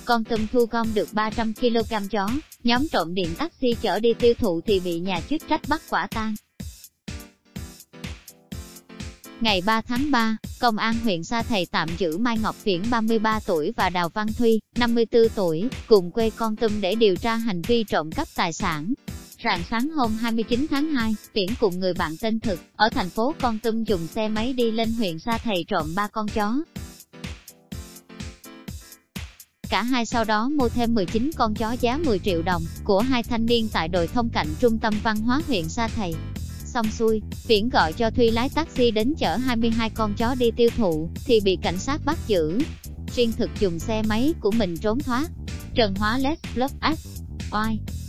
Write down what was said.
Kon Tum thu gom được 300 kg chó, nhóm trộm điện taxi chở đi tiêu thụ thì bị nhà chức trách bắt quả tang. Ngày 3 tháng 3, Công an huyện Sa Thầy tạm giữ Mai Ngọc Viễn 33 tuổi và Đào Văn Thuy, 54 tuổi, cùng quê Kon Tum để điều tra hành vi trộm cắp tài sản. Rạng sáng hôm 29 tháng 2, Viễn cùng người bạn tên Thực, ở thành phố Kon Tum dùng xe máy đi lên huyện Sa Thầy trộm 3 con chó. Cả hai sau đó mua thêm 19 con chó giá 10 triệu đồng, của hai thanh niên tại đội thông cạnh trung tâm văn hóa huyện Sa Thầy. Xong xuôi, Viễn gọi cho Thuy lái taxi đến chở 22 con chó đi tiêu thụ, thì bị cảnh sát bắt giữ. Riêng Thực dùng xe máy của mình trốn thoát. Trần Hóa Let's Block X. Oai.